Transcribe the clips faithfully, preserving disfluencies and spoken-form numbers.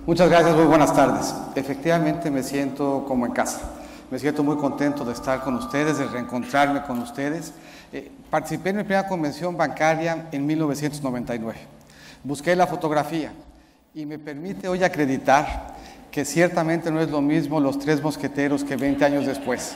Muchas gracias, muy buenas tardes. Efectivamente me siento como en casa. Me siento muy contento de estar con ustedes, de reencontrarme con ustedes. Eh, participé en mi primera convención bancaria en mil novecientos noventa y nueve. Busqué la fotografía y me permite hoy acreditar que ciertamente no es lo mismo los tres mosqueteros que veinte años después.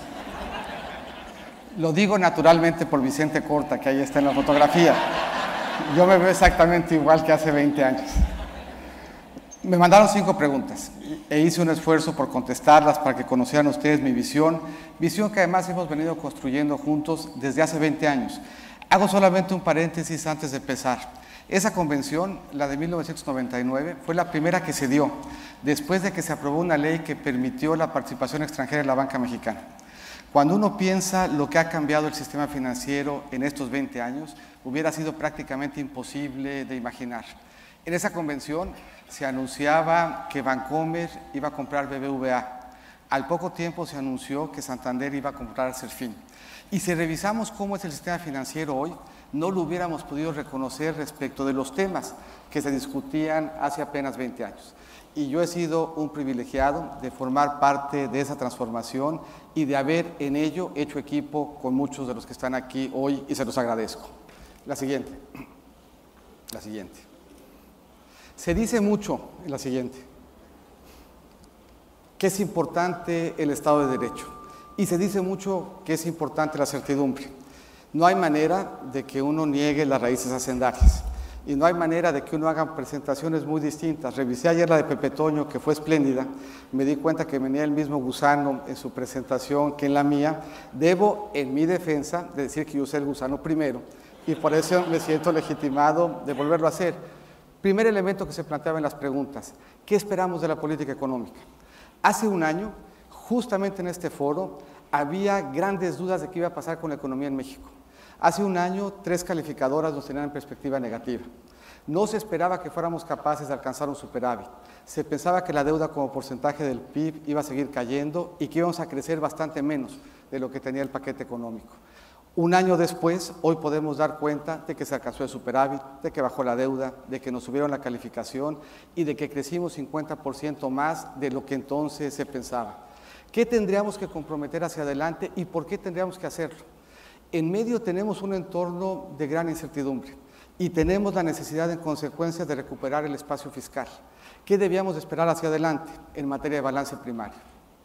Lo digo naturalmente por Vicente Corta, que ahí está en la fotografía. Yo me veo exactamente igual que hace veinte años. Me mandaron cinco preguntas e hice un esfuerzo por contestarlas para que conocieran ustedes mi visión, visión que además hemos venido construyendo juntos desde hace veinte años. Hago solamente un paréntesis antes de empezar. Esa convención, la de mil novecientos noventa y nueve, fue la primera que se dio después de que se aprobó una ley que permitió la participación extranjera en la banca mexicana. Cuando uno piensa lo que ha cambiado el sistema financiero en estos veinte años, hubiera sido prácticamente imposible de imaginar. En esa convención se anunciaba que Bancomer iba a comprar B B V A. Al poco tiempo se anunció que Santander iba a comprar Serfín. Y si revisamos cómo es el sistema financiero hoy, no lo hubiéramos podido reconocer respecto de los temas que se discutían hace apenas veinte años. Y yo he sido un privilegiado de formar parte de esa transformación y de haber en ello hecho equipo con muchos de los que están aquí hoy y se los agradezco. La siguiente. La siguiente. Se dice mucho en la siguiente, que es importante el Estado de Derecho y se dice mucho que es importante la certidumbre. No hay manera de que uno niegue las raíces hacendarias y no hay manera de que uno haga presentaciones muy distintas. Revisé ayer la de Pepe Toño, que fue espléndida, me di cuenta que venía el mismo gusano en su presentación que en la mía. Debo, en mi defensa, de decir que yo usé el gusano primero y por eso me siento legitimado de volverlo a hacer. Primer elemento que se planteaba en las preguntas, ¿qué esperamos de la política económica? Hace un año, justamente en este foro, había grandes dudas de qué iba a pasar con la economía en México. Hace un año, tres calificadoras nos tenían en perspectiva negativa. No se esperaba que fuéramos capaces de alcanzar un superávit. Se pensaba que la deuda como porcentaje del P I B iba a seguir cayendo y que íbamos a crecer bastante menos de lo que tenía el paquete económico. Un año después, hoy podemos dar cuenta de que se alcanzó el superávit, de que bajó la deuda, de que nos subieron la calificación y de que crecimos cincuenta por ciento más de lo que entonces se pensaba. ¿Qué tendríamos que comprometer hacia adelante y por qué tendríamos que hacerlo? En medio tenemos un entorno de gran incertidumbre y tenemos la necesidad en consecuencia de recuperar el espacio fiscal. ¿Qué debíamos esperar hacia adelante en materia de balance primario?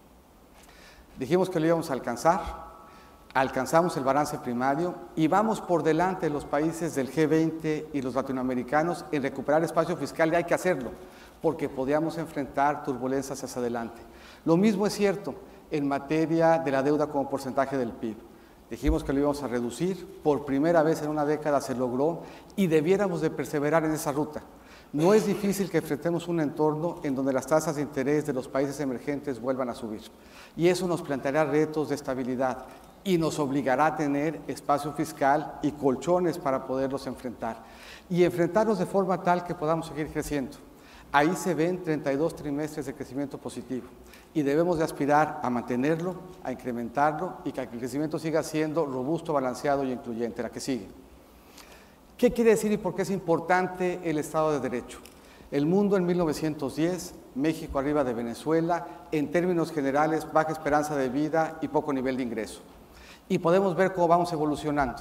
Dijimos que lo íbamos a alcanzar. Alcanzamos el balance primario y vamos por delante de los países del G veinte y los latinoamericanos en recuperar espacio fiscal, y hay que hacerlo, porque podíamos enfrentar turbulencias hacia adelante. Lo mismo es cierto en materia de la deuda como porcentaje del P I B. Dijimos que lo íbamos a reducir, por primera vez en una década se logró y debiéramos de perseverar en esa ruta. No es difícil que enfrentemos un entorno en donde las tasas de interés de los países emergentes vuelvan a subir y eso nos planteará retos de estabilidad y nos obligará a tener espacio fiscal y colchones para poderlos enfrentar y enfrentarlos de forma tal que podamos seguir creciendo. Ahí se ven treinta y dos trimestres de crecimiento positivo y debemos de aspirar a mantenerlo, a incrementarlo y que el crecimiento siga siendo robusto, balanceado y incluyente. La que sigue. ¿Qué quiere decir y por qué es importante el Estado de Derecho? El mundo en mil novecientos diez, México arriba de Venezuela, en términos generales, baja esperanza de vida y poco nivel de ingreso. Y podemos ver cómo vamos evolucionando.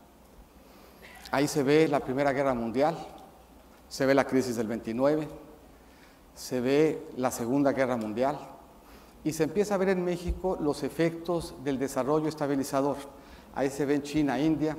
Ahí se ve la Primera Guerra Mundial, se ve la crisis del veintinueve, se ve la Segunda Guerra Mundial y se empieza a ver en México los efectos del desarrollo estabilizador. Ahí se ve en China, India,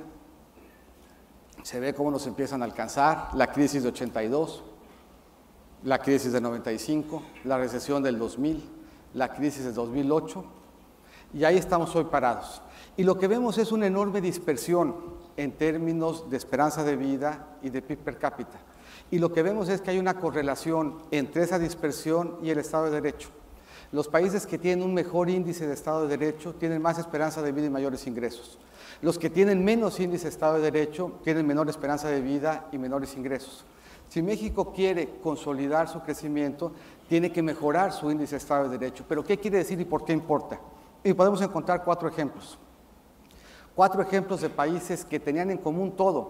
se ve cómo nos empiezan a alcanzar la crisis de ochenta y dos, la crisis de noventa y cinco, la recesión del dos mil, la crisis de dos mil ocho y ahí estamos hoy parados. Y lo que vemos es una enorme dispersión en términos de esperanza de vida y de P I B per cápita. Y lo que vemos es que hay una correlación entre esa dispersión y el Estado de Derecho. Los países que tienen un mejor índice de Estado de Derecho tienen más esperanza de vida y mayores ingresos. Los que tienen menos índice de Estado de Derecho tienen menor esperanza de vida y menores ingresos. Si México quiere consolidar su crecimiento, tiene que mejorar su índice de Estado de Derecho. ¿Pero qué quiere decir y por qué importa? Y podemos encontrar cuatro ejemplos. Cuatro ejemplos de países que tenían en común todo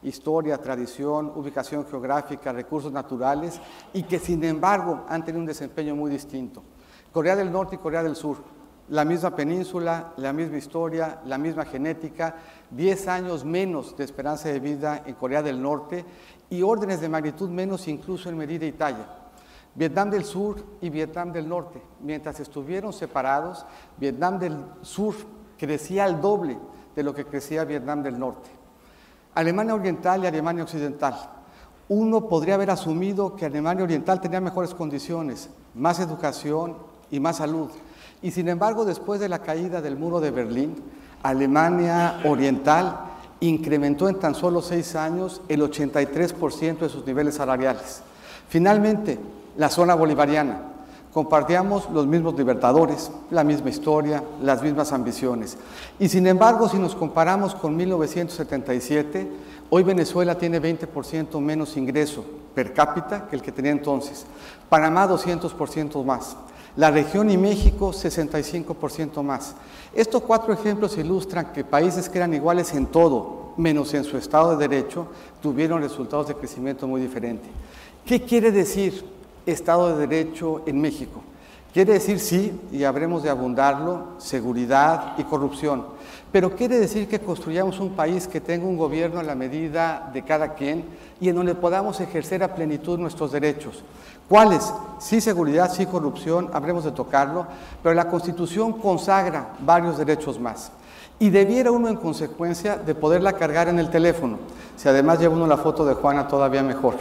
historia, tradición, ubicación geográfica, recursos naturales, y que sin embargo han tenido un desempeño muy distinto. Corea del Norte y Corea del Sur, la misma península, la misma historia, la misma genética, diez años menos de esperanza de vida en Corea del Norte y órdenes de magnitud menos incluso en medida y talla. Vietnam del Sur y Vietnam del Norte, mientras estuvieron separados, Vietnam del Sur crecía al doble de lo que crecía Vietnam del Norte. Alemania Oriental y Alemania Occidental. Uno podría haber asumido que Alemania Oriental tenía mejores condiciones, más educación y más salud. Y sin embargo, después de la caída del muro de Berlín, Alemania Oriental incrementó en tan solo seis años el ochenta y tres por ciento de sus niveles salariales. Finalmente, la zona bolivariana. Compartíamos los mismos libertadores, la misma historia, las mismas ambiciones. Y sin embargo, si nos comparamos con mil novecientos setenta y siete, hoy Venezuela tiene veinte por ciento menos ingreso per cápita que el que tenía entonces. Panamá doscientos por ciento más. La región y México sesenta y cinco por ciento más. Estos cuatro ejemplos ilustran que países que eran iguales en todo, menos en su Estado de Derecho, tuvieron resultados de crecimiento muy diferentes. ¿Qué quiere decir Estado de Derecho en México? Quiere decir, sí, y habremos de abundarlo, seguridad y corrupción, pero quiere decir que construyamos un país que tenga un gobierno a la medida de cada quien y en donde podamos ejercer a plenitud nuestros derechos. ¿Cuáles? Sí, seguridad, sí, corrupción, habremos de tocarlo, pero la Constitución consagra varios derechos más. Y debiera uno, en consecuencia, de poderla cargar en el teléfono. Si además lleva uno la foto de Juana, todavía mejor.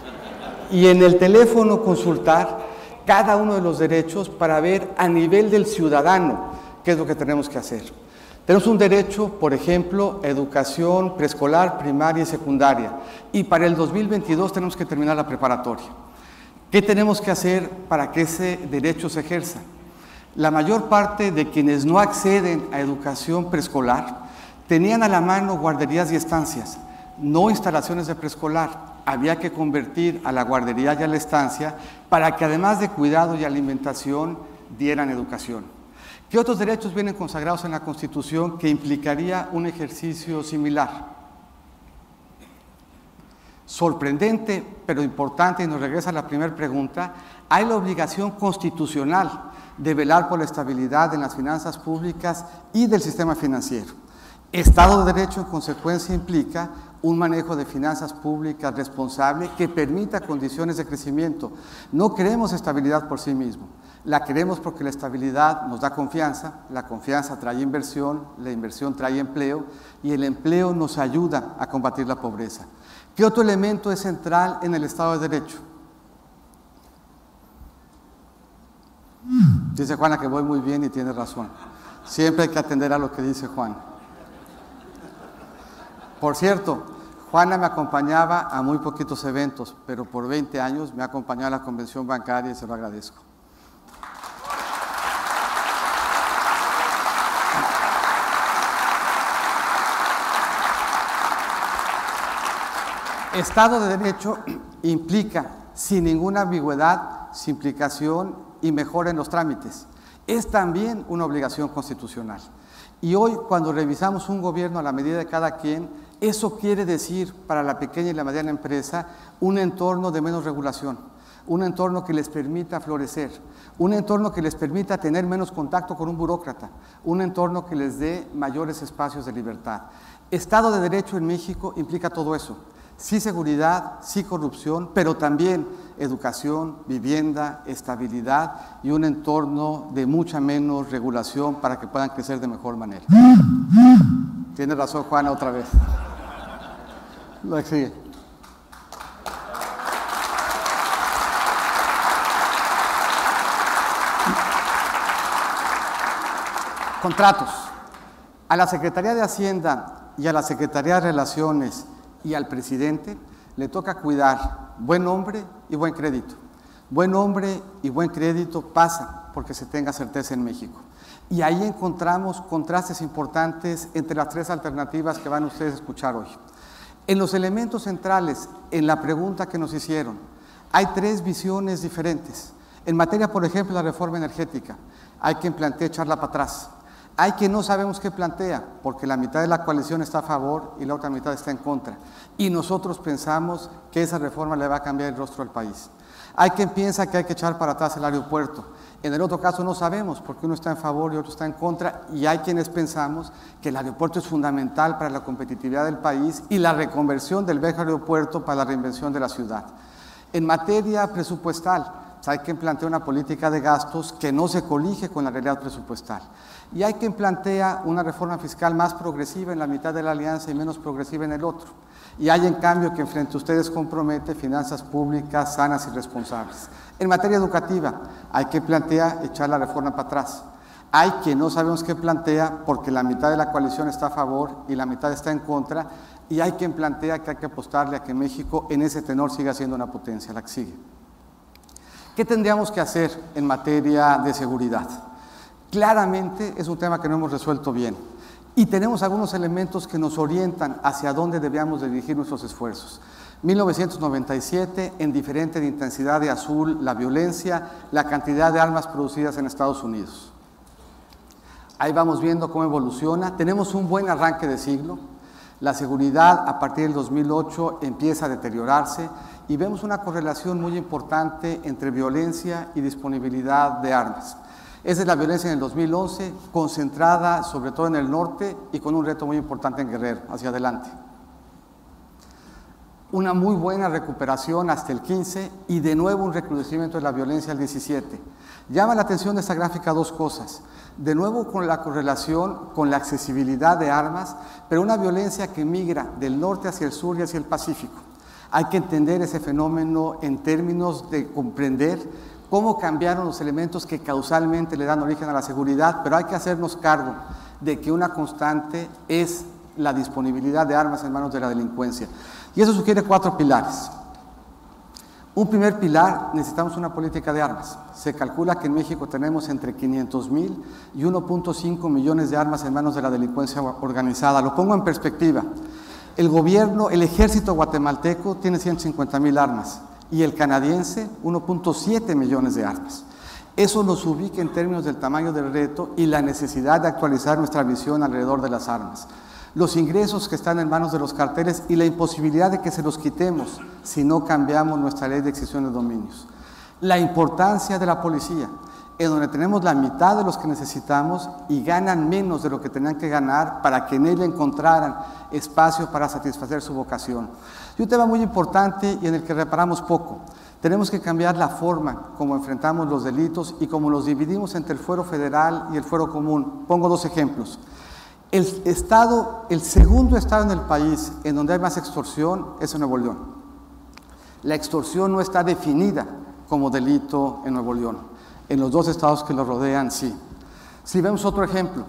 Y en el teléfono consultar cada uno de los derechos para ver a nivel del ciudadano qué es lo que tenemos que hacer. Tenemos un derecho, por ejemplo, a educación preescolar, primaria y secundaria. Y para el dos mil veintidós tenemos que terminar la preparatoria. ¿Qué tenemos que hacer para que ese derecho se ejerza? La mayor parte de quienes no acceden a educación preescolar tenían a la mano guarderías y estancias, no instalaciones de preescolar. Había que convertir a la guardería y a la estancia para que además de cuidado y alimentación dieran educación. ¿Qué otros derechos vienen consagrados en la Constitución que implicaría un ejercicio similar? Sorprendente, pero importante, y nos regresa a la primera pregunta, hay la obligación constitucional de velar por la estabilidad de las finanzas públicas y del sistema financiero. Estado de Derecho, en consecuencia, implica un manejo de finanzas públicas responsable que permita condiciones de crecimiento. No queremos estabilidad por sí mismo, la queremos porque la estabilidad nos da confianza, la confianza trae inversión, la inversión trae empleo y el empleo nos ayuda a combatir la pobreza. ¿Qué otro elemento es central en el Estado de Derecho? Dice Juana que voy muy bien y tiene razón. Siempre hay que atender a lo que dice Juan. Por cierto, Juana me acompañaba a muy poquitos eventos, pero por veinte años me ha acompañado a la convención bancaria y se lo agradezco. Estado de Derecho implica, sin ninguna ambigüedad, simplificación y mejora en los trámites. Es también una obligación constitucional. Y hoy, cuando revisamos un gobierno a la medida de cada quien, eso quiere decir para la pequeña y la mediana empresa un entorno de menos regulación, un entorno que les permita florecer, un entorno que les permita tener menos contacto con un burócrata, un entorno que les dé mayores espacios de libertad. Estado de Derecho en México implica todo eso. Sí seguridad, sí corrupción, pero también educación, vivienda, estabilidad y un entorno de mucha menos regulación para que puedan crecer de mejor manera. Tiene razón Juana otra vez. Lo que sigue. Contratos. A la Secretaría de Hacienda y a la Secretaría de Relaciones y al presidente le toca cuidar buen nombre y buen crédito. Buen nombre y buen crédito pasa porque se tenga certeza en México. Y ahí encontramos contrastes importantes entre las tres alternativas que van ustedes a escuchar hoy. En los elementos centrales, en la pregunta que nos hicieron, hay tres visiones diferentes. En materia, por ejemplo, de la reforma energética, hay quien plantea echarla para atrás. Hay quien no sabemos qué plantea, porque la mitad de la coalición está a favor y la otra mitad está en contra. Y nosotros pensamos que esa reforma le va a cambiar el rostro al país. Hay quien piensa que hay que echar para atrás el aeropuerto. En el otro caso no sabemos, porque uno está en favor y otro está en contra. Y hay quienes pensamos que el aeropuerto es fundamental para la competitividad del país y la reconversión del viejo aeropuerto para la reinvención de la ciudad. En materia presupuestal, hay quien plantea una política de gastos que no se colige con la realidad presupuestal. Y hay quien plantea una reforma fiscal más progresiva en la mitad de la alianza y menos progresiva en el otro. Y hay en cambio quien frente a ustedes compromete finanzas públicas sanas y responsables. En materia educativa, hay quien plantea echar la reforma para atrás. Hay quien no sabemos qué plantea porque la mitad de la coalición está a favor y la mitad está en contra. Y hay quien plantea que hay que apostarle a que México en ese tenor siga siendo una potencia, la que sigue. ¿Qué tendríamos que hacer en materia de seguridad? Claramente es un tema que no hemos resuelto bien y tenemos algunos elementos que nos orientan hacia dónde debíamos dirigir nuestros esfuerzos. mil novecientos noventa y siete, en diferente de intensidad de azul, la violencia, la cantidad de armas producidas en Estados Unidos. Ahí vamos viendo cómo evoluciona. Tenemos un buen arranque de siglo. La seguridad a partir del dos mil ocho empieza a deteriorarse y vemos una correlación muy importante entre violencia y disponibilidad de armas. Esa es la violencia en el dos mil once, concentrada sobre todo en el norte y con un reto muy importante en Guerrero, hacia adelante. Una muy buena recuperación hasta el quince y de nuevo un recrudecimiento de la violencia al diecisiete. Llama la atención de esta gráfica dos cosas. De nuevo con la correlación con la accesibilidad de armas, pero una violencia que migra del norte hacia el sur y hacia el Pacífico. Hay que entender ese fenómeno en términos de comprender cómo cambiaron los elementos que causalmente le dan origen a la seguridad, pero hay que hacernos cargo de que una constante es la disponibilidad de armas en manos de la delincuencia. Y eso sugiere cuatro pilares. Un primer pilar, necesitamos una política de armas. Se calcula que en México tenemos entre quinientos mil y uno punto cinco millones de armas en manos de la delincuencia organizada. Lo pongo en perspectiva. El gobierno, el ejército guatemalteco tiene ciento cincuenta mil armas y el canadiense uno punto siete millones de armas. Eso nos ubica en términos del tamaño del reto y la necesidad de actualizar nuestra visión alrededor de las armas. Los ingresos que están en manos de los carteles y la imposibilidad de que se los quitemos si no cambiamos nuestra ley de extinción de dominios. La importancia de la policía, en donde tenemos la mitad de los que necesitamos y ganan menos de lo que tenían que ganar para que en ella encontraran espacio para satisfacer su vocación. Y un tema muy importante y en el que reparamos poco. Tenemos que cambiar la forma como enfrentamos los delitos y como los dividimos entre el fuero federal y el fuero común. Pongo dos ejemplos. El estado, el segundo estado en el país en donde hay más extorsión es en Nuevo León. La extorsión no está definida como delito en Nuevo León. En los dos estados que lo rodean, sí. Si vemos otro ejemplo,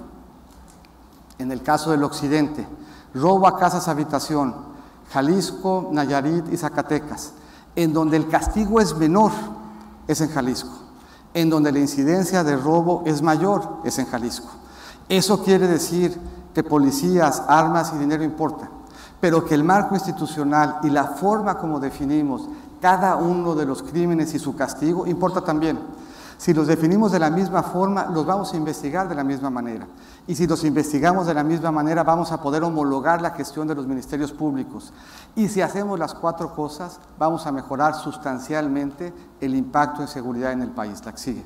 en el caso del occidente, robo a casas habitación, Jalisco, Nayarit y Zacatecas, en donde el castigo es menor, es en Jalisco. En donde la incidencia de robo es mayor, es en Jalisco. Eso quiere decir que policías, armas y dinero importan, pero que el marco institucional y la forma como definimos cada uno de los crímenes y su castigo importa también. Si los definimos de la misma forma, los vamos a investigar de la misma manera. Y si los investigamos de la misma manera, vamos a poder homologar la gestión de los ministerios públicos. Y si hacemos las cuatro cosas, vamos a mejorar sustancialmente el impacto en seguridad en el país. La que sigue.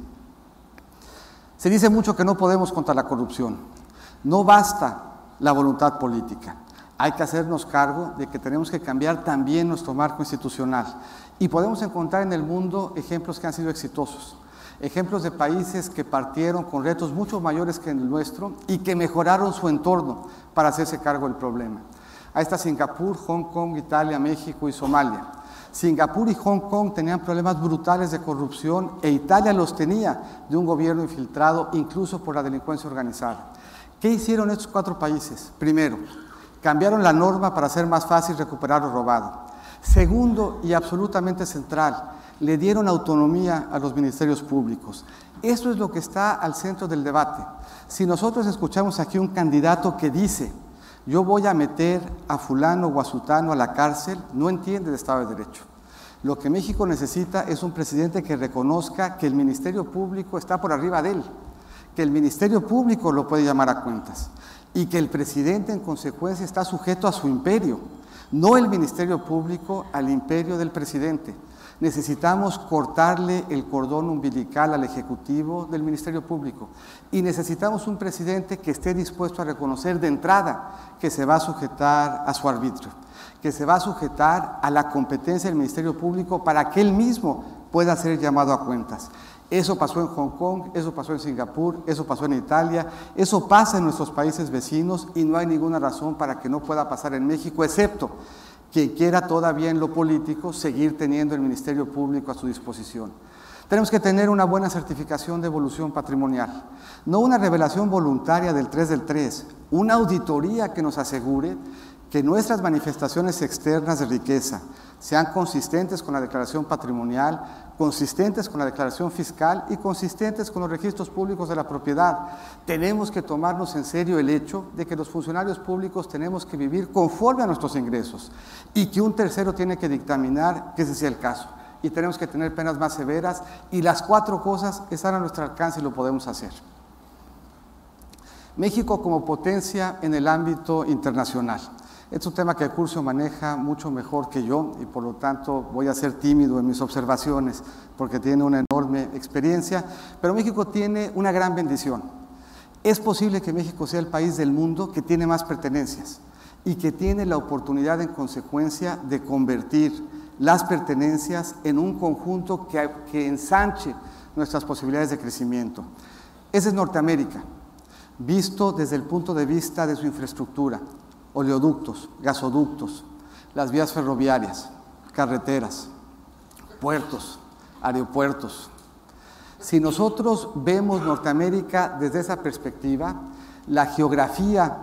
Se dice mucho que no podemos contra la corrupción. No basta la voluntad política. Hay que hacernos cargo de que tenemos que cambiar también nuestro marco institucional. Y podemos encontrar en el mundo ejemplos que han sido exitosos. Ejemplos de países que partieron con retos mucho mayores que el nuestro y que mejoraron su entorno para hacerse cargo del problema. Ahí está Singapur, Hong Kong, Italia, México y Somalia. Singapur y Hong Kong tenían problemas brutales de corrupción e Italia los tenía de un gobierno infiltrado incluso por la delincuencia organizada. ¿Qué hicieron estos cuatro países? Primero, cambiaron la norma para hacer más fácil recuperar lo robado. Segundo, y absolutamente central, le dieron autonomía a los ministerios públicos. Esto es lo que está al centro del debate. Si nosotros escuchamos aquí un candidato que dice yo voy a meter a fulano o a sutano a la cárcel, no entiende de Estado de Derecho. Lo que México necesita es un presidente que reconozca que el Ministerio Público está por arriba de él, que el Ministerio Público lo puede llamar a cuentas y que el presidente en consecuencia está sujeto a su imperio, no el Ministerio Público al imperio del presidente. Necesitamos cortarle el cordón umbilical al Ejecutivo del Ministerio Público y necesitamos un presidente que esté dispuesto a reconocer de entrada que se va a sujetar a su arbitrio, que se va a sujetar a la competencia del Ministerio Público para que él mismo pueda ser llamado a cuentas. Eso pasó en Hong Kong, eso pasó en Singapur, eso pasó en Italia, eso pasa en nuestros países vecinos y no hay ninguna razón para que no pueda pasar en México, excepto quien quiera todavía en lo político seguir teniendo el Ministerio Público a su disposición. Tenemos que tener una buena certificación de evolución patrimonial, no una revelación voluntaria del tres del tres, una auditoría que nos asegure que nuestras manifestaciones externas de riqueza sean consistentes con la declaración patrimonial, consistentes con la declaración fiscal y consistentes con los registros públicos de la propiedad. Tenemos que tomarnos en serio el hecho de que los funcionarios públicos tenemos que vivir conforme a nuestros ingresos y que un tercero tiene que dictaminar que ese sea el caso. Y tenemos que tener penas más severas y las cuatro cosas están a nuestro alcance y lo podemos hacer. México como potencia en el ámbito internacional. Es un tema que Curcio maneja mucho mejor que yo y por lo tanto voy a ser tímido en mis observaciones porque tiene una enorme experiencia, pero México tiene una gran bendición. Es posible que México sea el país del mundo que tiene más pertenencias y que tiene la oportunidad en consecuencia de convertir las pertenencias en un conjunto que, que ensanche nuestras posibilidades de crecimiento. Ese es Norteamérica, visto desde el punto de vista de su infraestructura. Oleoductos, gasoductos, las vías ferroviarias, carreteras, puertos, aeropuertos. Si nosotros vemos Norteamérica desde esa perspectiva, la geografía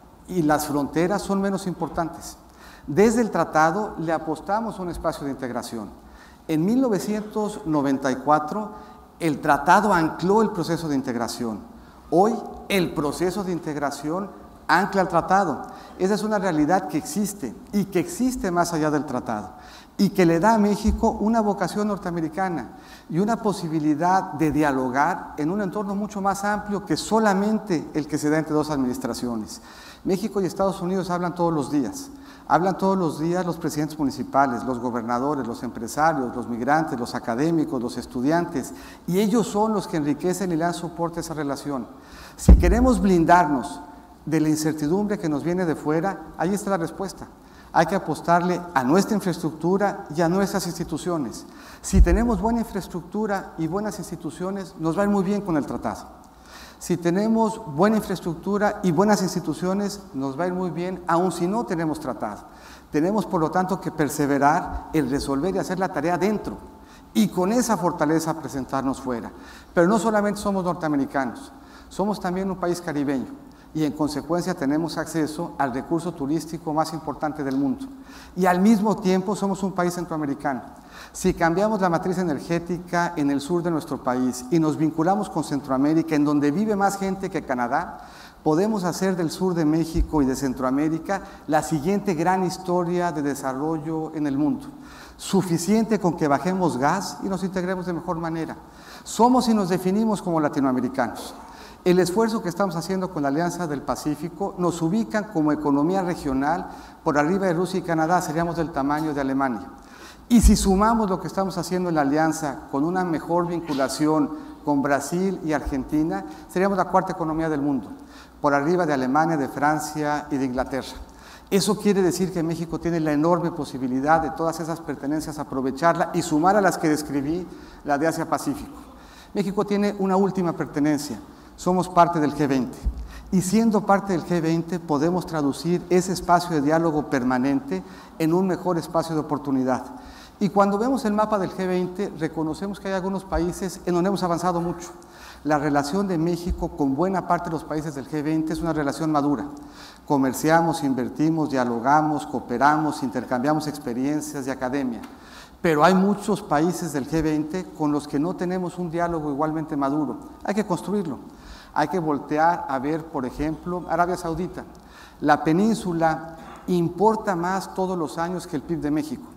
y las fronteras son menos importantes. Desde el tratado le apostamos a un espacio de integración. En mil novecientos noventa y cuatro el tratado ancló el proceso de integración. Hoy el proceso de integración ancla el tratado. Esa es una realidad que existe y que existe más allá del tratado y que le da a México una vocación norteamericana y una posibilidad de dialogar en un entorno mucho más amplio que solamente el que se da entre dos administraciones. México y Estados Unidos hablan todos los días. Hablan todos los días los presidentes municipales, los gobernadores, los empresarios, los migrantes, los académicos, los estudiantes, y ellos son los que enriquecen y le dan soporte a esa relación. Si queremos blindarnos de la incertidumbre que nos viene de fuera, ahí está la respuesta. Hay que apostarle a nuestra infraestructura y a nuestras instituciones. Si tenemos buena infraestructura y buenas instituciones, nos va a ir muy bien con el tratado. Si tenemos buena infraestructura y buenas instituciones, nos va a ir muy bien, aun si no tenemos tratado. Tenemos, por lo tanto, que perseverar en resolver y hacer la tarea dentro y con esa fortaleza presentarnos fuera. Pero no solamente somos norteamericanos, somos también un país caribeño y en consecuencia tenemos acceso al recurso turístico más importante del mundo. Y al mismo tiempo somos un país centroamericano. Si cambiamos la matriz energética en el sur de nuestro país y nos vinculamos con Centroamérica, en donde vive más gente que Canadá, podemos hacer del sur de México y de Centroamérica la siguiente gran historia de desarrollo en el mundo. Suficiente con que bajemos gas y nos integremos de mejor manera. Somos y nos definimos como latinoamericanos. El esfuerzo que estamos haciendo con la Alianza del Pacífico nos ubican como economía regional por arriba de Rusia y Canadá, seríamos del tamaño de Alemania. Y si sumamos lo que estamos haciendo en la Alianza con una mejor vinculación con Brasil y Argentina, seríamos la cuarta economía del mundo, por arriba de Alemania, de Francia y de Inglaterra. Eso quiere decir que México tiene la enorme posibilidad de todas esas pertenencias aprovecharla y sumar a las que describí, la de Asia-Pacífico. México tiene una última pertenencia. Somos parte del G veinte y siendo parte del G veinte podemos traducir ese espacio de diálogo permanente en un mejor espacio de oportunidad. Y cuando vemos el mapa del G veinte reconocemos que hay algunos países en donde hemos avanzado mucho. La relación de México con buena parte de los países del G veinte es una relación madura. Comerciamos, invertimos, dialogamos, cooperamos, intercambiamos experiencias de academia. Pero hay muchos países del G veinte con los que no tenemos un diálogo igualmente maduro. Hay que construirlo. Hay que voltear a ver, por ejemplo, Arabia Saudita. La península importa más todos los años que el P I B de México.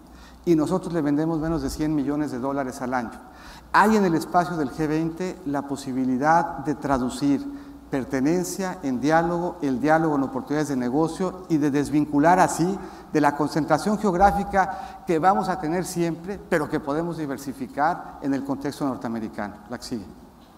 y nosotros le vendemos menos de cien millones de dólares al año. Hay en el espacio del G veinte la posibilidad de traducir pertenencia en diálogo, el diálogo en oportunidades de negocio y de desvincular así de la concentración geográfica que vamos a tener siempre, pero que podemos diversificar en el contexto norteamericano. La que sigue.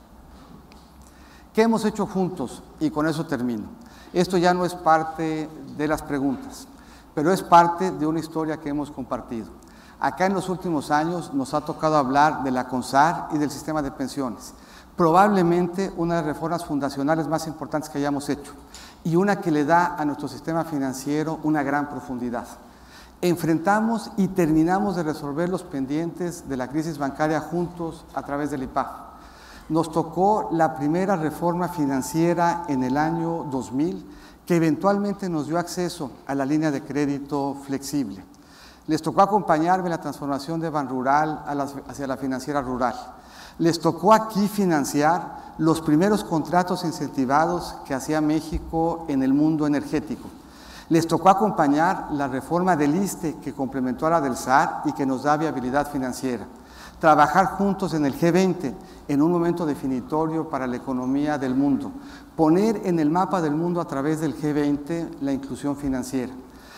¿Qué hemos hecho juntos? Y con eso termino. Esto ya no es parte de las preguntas, pero es parte de una historia que hemos compartido. Acá en los últimos años nos ha tocado hablar de la CONSAR y del sistema de pensiones. Probablemente una de las reformas fundacionales más importantes que hayamos hecho y una que le da a nuestro sistema financiero una gran profundidad. Enfrentamos y terminamos de resolver los pendientes de la crisis bancaria juntos a través del I P A F. Nos tocó la primera reforma financiera en el año dos mil que eventualmente nos dio acceso a la línea de crédito flexible. Les tocó acompañarme en la transformación de Banrural a la, hacia la financiera rural. Les tocó aquí financiar los primeros contratos incentivados que hacía México en el mundo energético. Les tocó acompañar la reforma del ISSSTE que complementó a la del S A R y que nos da viabilidad financiera. Trabajar juntos en el G veinte en un momento definitorio para la economía del mundo. Poner en el mapa del mundo a través del G veinte la inclusión financiera.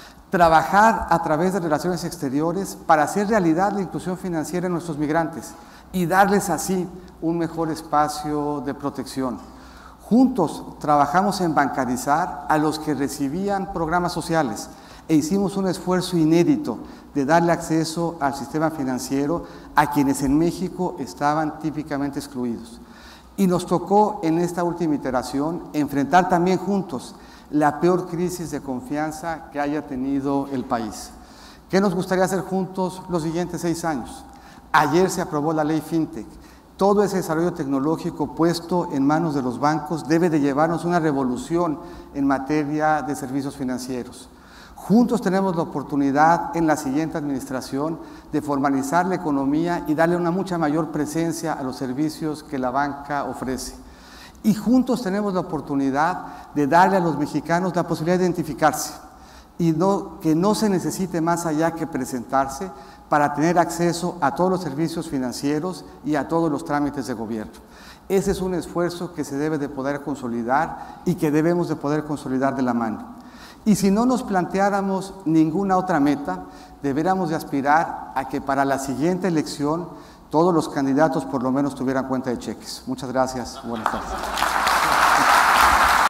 Trabajar a través de relaciones exteriores para hacer realidad la inclusión financiera en nuestros migrantes y darles así un mejor espacio de protección. Juntos trabajamos en bancarizar a los que recibían programas sociales e hicimos un esfuerzo inédito de darle acceso al sistema financiero a quienes en México estaban típicamente excluidos. Y nos tocó en esta última iteración enfrentar también juntos la peor crisis de confianza que haya tenido el país. ¿Qué nos gustaría hacer juntos los siguientes seis años? Ayer se aprobó la ley FinTech. Todo ese desarrollo tecnológico puesto en manos de los bancos debe de llevarnos una revolución en materia de servicios financieros. Juntos tenemos la oportunidad en la siguiente administración de formalizar la economía y darle una mucha mayor presencia a los servicios que la banca ofrece. Y juntos tenemos la oportunidad de darle a los mexicanos la posibilidad de identificarse y no, que no se necesite más allá que presentarse para tener acceso a todos los servicios financieros y a todos los trámites de gobierno. Ese es un esfuerzo que se debe de poder consolidar y que debemos de poder consolidar de la mano. Y si no nos planteáramos ninguna otra meta, deberíamos de aspirar a que para la siguiente elección todos los candidatos por lo menos tuvieran cuenta de cheques. Muchas gracias. Buenas tardes.